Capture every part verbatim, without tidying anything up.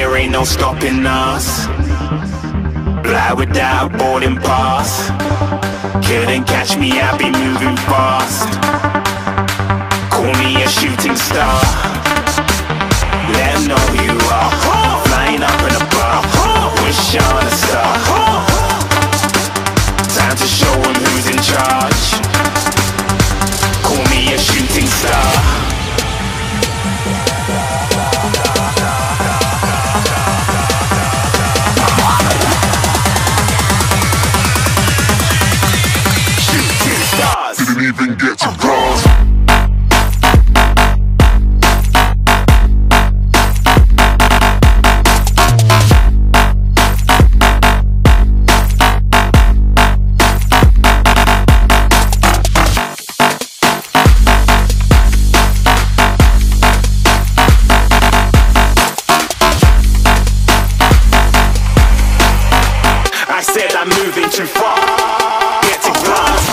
there ain't no stopping us. Fly without boarding pass. Couldn't catch me, I be moving fast. Call me a shooting star. Let 'em know who you are. Flying up in a bar. Wish on a star. Time to show 'em who's in charge. Call me a shooting star. Didn't even get to cross. I said I'm moving too far. Get to glass.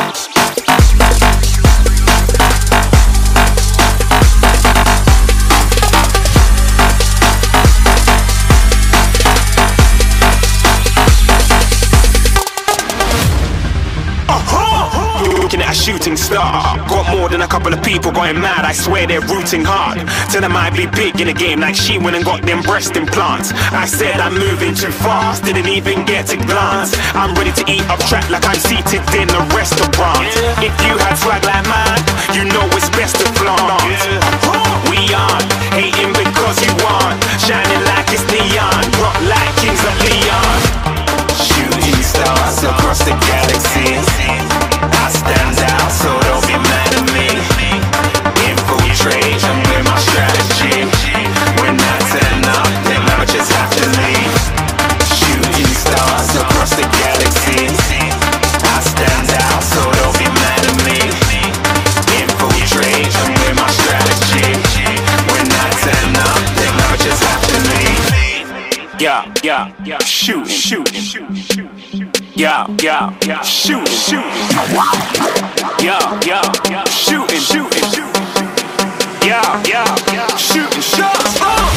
Looking at a shooting star. Got more than a couple of people going mad, I swear they're rooting hard. Tell them I be big in the game like she went and got them breast implants. I said I'm moving too fast, didn't even get to glance. I'm ready to eat up track like I'm seated in a restaurant. If you had swag like mine, you know it's best to flaunt. We aren't hating because you aren't shining like it's neon, rock like kings of Leon. Shooting stars across the galaxy. I stand out, so don't be mad at me. Infiltrate, I'm with my strategy. When I turn up, then I just have to leave. Shooting stars across the galaxy. I stand out, so don't be mad at me. Infiltrate, I'm with my strategy. When I turn up, then I just have to leave. Yeah, yeah, yeah, shoot, shoot, shoot. Yeah, yeah, yeah, shooting, shooting. Yeah, yeah, yeah, shooting, shooting, shooting. Yeah, yeah, yeah, shooting shots. Oh!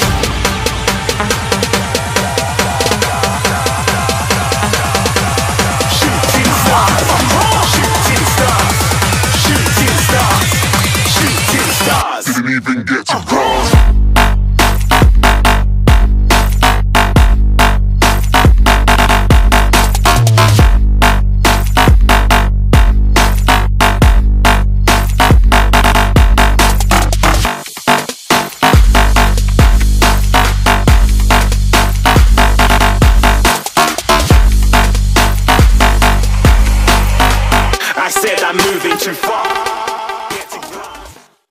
Shooting stars, shooting stars, shooting stars, shooting stars. Didn't even get to cross. I said I'm moving too far.